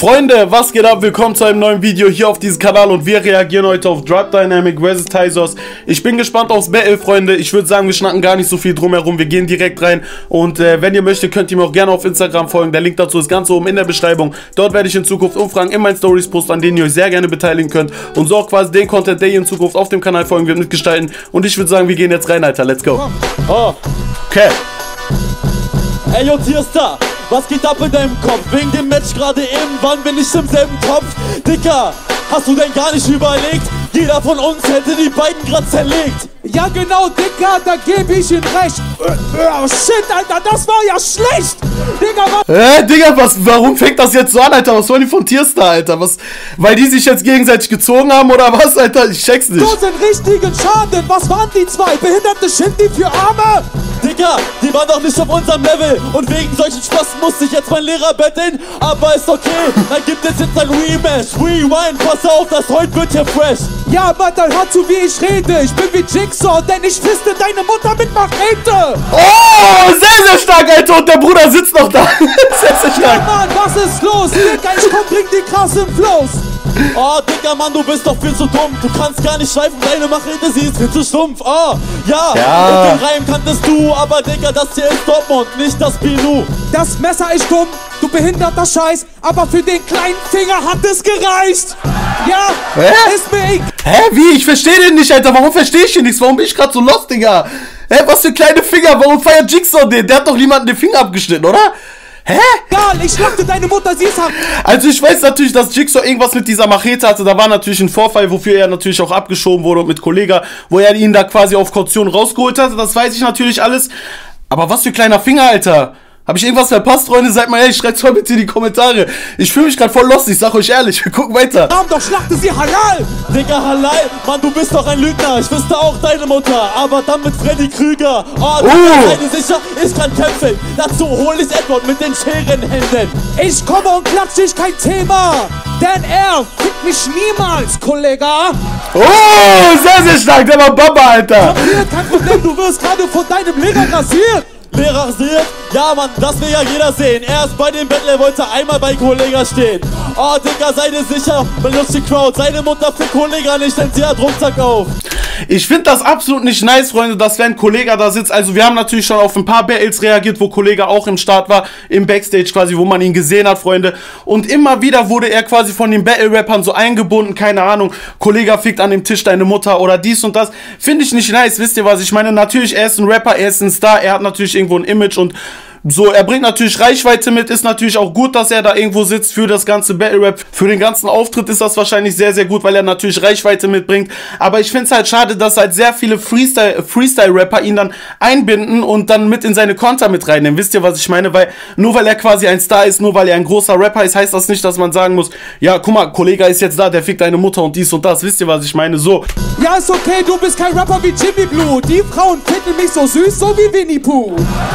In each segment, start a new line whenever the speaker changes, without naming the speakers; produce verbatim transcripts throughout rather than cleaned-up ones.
Freunde, was geht ab? Willkommen zu einem neuen Video hier auf diesem Kanal und wir reagieren heute auf Drop Dynamic versus. Tysos. Ich bin gespannt aufs Battle, Freunde. Ich würde sagen, wir schnacken gar nicht so viel drumherum. Wir gehen direkt rein und äh, wenn ihr möchtet, könnt ihr mir auch gerne auf Instagram folgen. Der Link dazu ist ganz oben in der Beschreibung. Dort werde ich in Zukunft Umfragen in meinen Stories posten, an denen ihr euch sehr gerne beteiligen könnt und so auch quasi den Content, der ihr in Zukunft auf dem Kanal folgen wird, mitgestalten. Und ich würde sagen, wir gehen jetzt rein, Alter. Let's go.
Oh.
Okay.
Ey, yo, Tierstar, was geht ab in deinem Kopf? Wegen dem Match gerade eben, wann bin ich im selben Topf? Dicker, hast du denn gar nicht überlegt? Jeder von uns hätte die beiden grad zerlegt.
Ja genau, Dicker, da gebe ich ihm recht. Oh shit, Alter, das war ja schlecht. Digga, was?
Äh, Digga, was, warum fängt das jetzt so an, Alter? Was wollen die von Tierstar, Alter? Was, weil die sich jetzt gegenseitig gezogen haben oder was, Alter? Ich check's nicht.
So sind richtigen Schaden. Was waren die zwei? Behinderte Shindy für Arme?
Digga, die waren doch nicht auf unserem Level. Und wegen solchen Spasten musste ich jetzt meinen Lehrer betteln. Aber ist okay, dann gibt es jetzt ein Rematch. Rewind, pass auf, das heute wird hier fresh.
Ja, Mann, dann hör zu, wie ich rede. Ich bin wie Jigsaw, denn ich fiste deine Mutter mit Machete.
Oh, sehr, sehr stark, Alter. Und der Bruder sitzt noch da. Sehr, sehr stark.
Ja, Mann, was ist los? Digga, ich komm, bring die krassen Flows.
Oh, Digga, Mann, du bist doch viel zu dumm. Du kannst gar nicht schleifen, deine Machete, sie ist viel zu stumpf. Oh, ja,
ja.
Und den Reim kanntest du, aber Digga, das hier ist Dortmund, nicht das Binu.
Das Messer ist dumm, du behinderter Scheiß, aber für den kleinen Finger hat es gereicht. Ja,
Hä?
ist mir egal.
Hä, wie? Ich verstehe den nicht, Alter. Warum verstehe ich den nichts? Warum bin ich gerade so lost, Digga? Hä, was für kleine Finger? Warum feiert Jigsaw den? Der hat doch niemanden den Finger abgeschnitten, oder? Hä?
Egal, ich schlachte deine Mutter, sie ist hart.
Also ich weiß natürlich, dass Jigsaw irgendwas mit dieser Machete hatte. Da war natürlich ein Vorfall, wofür er natürlich auch abgeschoben wurde und mit Kollega, wo er ihn da quasi auf Kaution rausgeholt hatte. Das weiß ich natürlich alles. Aber was für kleiner Finger, Alter. Hab ich irgendwas verpasst, Freunde? Seid mal ehrlich, schreibt's mal bitte in die Kommentare. Ich fühle mich gerade voll lost, ich sag euch ehrlich. Wir gucken weiter.
Namen doch, schlachte sie halal!
Digga, halal, Mann, du bist doch ein Lügner. Ich wüsste auch deine Mutter, aber dann mit Freddy Krüger. Oh, Digga,
uh.
seid ihr sicher? Ich kann kämpfen. Dazu hol ich Edward mit den Scherenhänden.
Ich komme und klatsch dich, kein Thema. Denn er fickt mich niemals, Kollega.
Oh, sehr, sehr stark. Der war Baba, Alter.
Kein Problem, du wirst gerade von deinem Lehrer rasiert.
Lehrer rasiert? Ja, Mann, das will ja jeder sehen. Erst bei dem Battle wollte einmal bei Kollega stehen. Oh, Digga, seid ihr sicher? Benutzt die Crowd. Seine Mutter für Kollega nicht, denn sie hat Rucksack auf.
Ich finde das absolut nicht nice, Freunde, dass wenn ein Kollege da sitzt, also wir haben natürlich schon auf ein paar Battles reagiert, wo Kollege auch im Start war, im Backstage quasi, wo man ihn gesehen hat, Freunde. Und immer wieder wurde er quasi von den Battle-Rappern so eingebunden, keine Ahnung, Kollege fickt an dem Tisch deine Mutter oder dies und das. Finde ich nicht nice, wisst ihr was ich meine? Natürlich, er ist ein Rapper, er ist ein Star, er hat natürlich irgendwo ein Image und so, er bringt natürlich Reichweite mit, ist natürlich auch gut, dass er da irgendwo sitzt für das ganze Battle-Rap. Für den ganzen Auftritt ist das wahrscheinlich sehr, sehr gut, weil er natürlich Reichweite mitbringt. Aber ich finde es halt schade, dass halt sehr viele Freestyle, Freestyle-Rapper ihn dann einbinden und dann mit in seine Konter mit reinnehmen. Wisst ihr, was ich meine? Weil nur weil er quasi ein Star ist, nur weil er ein großer Rapper ist, heißt das nicht, dass man sagen muss, ja, guck mal, Kollege ist jetzt da, der fickt deine Mutter und dies und das. Wisst ihr, was ich meine? So.
Ja, ist okay, du bist kein Rapper wie Jimmy Blue. Die Frauen finden mich so süß, so wie Winnie Pooh.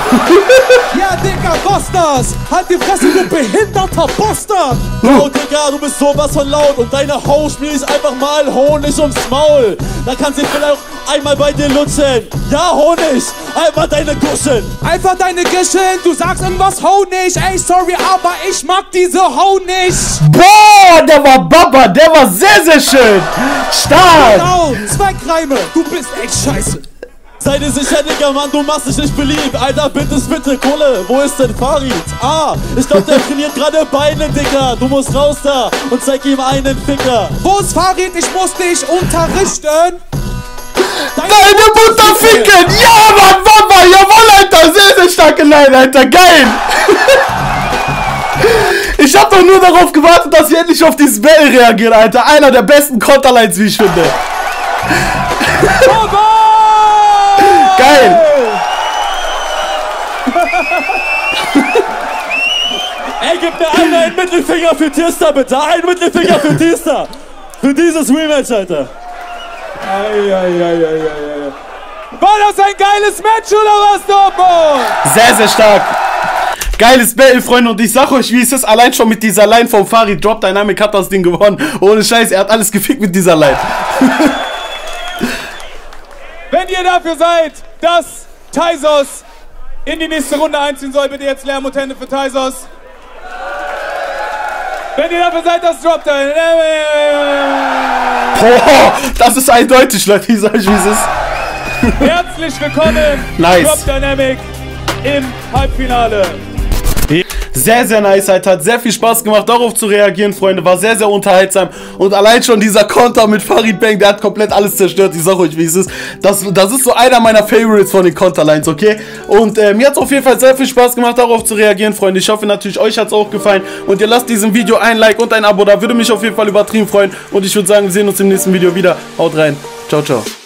Ja, Digga, was das? Halt die Fresse, du behinderter Bastard!
Oh, Digga, du bist sowas von laut und deine Haut schmiert einfach mal Honig ums Maul. Da kann sie vielleicht auch einmal bei dir lutschen. Ja, Honig, einfach deine Guschen.
Einfach deine Guschen, du sagst irgendwas Honig. Ey, sorry, aber ich mag diese Honig.
Boah, der war Baba, der war sehr, sehr schön. Stark.
Genau, Zweckreime, du bist echt scheiße.
Sei dir sicher, Digga, Mann, du machst dich nicht beliebt. Alter, bitte, bitte, Kohle, wo ist denn Farid? Ah, ich glaub, der trainiert gerade Beine, Digga. Du musst raus da und zeig ihm einen Ficker.
Wo ist Farid? Ich muss dich unterrichten.
Deine, Deine Mutter ficken! Ja, Mann, Baba, jawohl, Alter, sehr, sehr starke Line, Alter, geil! Ich hab doch nur darauf gewartet, dass wir endlich auf dieses Battle reagieren, Alter. Einer der besten Konterlines, wie ich finde.
Baba!
Geil!
Ey, gib mir einen, einen Mittelfinger für Tierstar, bitte. Einen Mittelfinger für Tierstar. Für dieses Rematch, Alter.
Eieieiei. War das ein geiles Match oder was, Dortmund?
Sehr, sehr stark. Geiles Battle, Freunde. Und ich sag euch, wie es ist, allein schon mit dieser Line vom Farid. Drop Dynamic hat das Ding gewonnen. Ohne Scheiß, er hat alles gefickt mit dieser Line.
Wenn ihr dafür seid, dass Tysos in die nächste Runde einziehen soll, bitte jetzt Lärm und Hände für Tysos. Wenn ihr dafür seid, das droppt dann.
Boah, das ist eindeutig, Leute, ich sag euch, wie es ist.
Herzlich willkommen,
nice.
Drop Dynamic im Halbfinale.
Sehr, sehr nice, halt, hat sehr viel Spaß gemacht, darauf zu reagieren, Freunde, war sehr, sehr unterhaltsam und allein schon dieser Konter mit Farid Bang, der hat komplett alles zerstört, ich sag euch, wie es ist, das, das ist so einer meiner Favorites von den Konterlines, okay, und äh, mir hat es auf jeden Fall sehr viel Spaß gemacht, darauf zu reagieren, Freunde, ich hoffe natürlich, euch hat es auch gefallen und ihr lasst diesem Video ein Like und ein Abo da, würde mich auf jeden Fall übertrieben freuen und ich würde sagen, wir sehen uns im nächsten Video wieder, haut rein, ciao, ciao.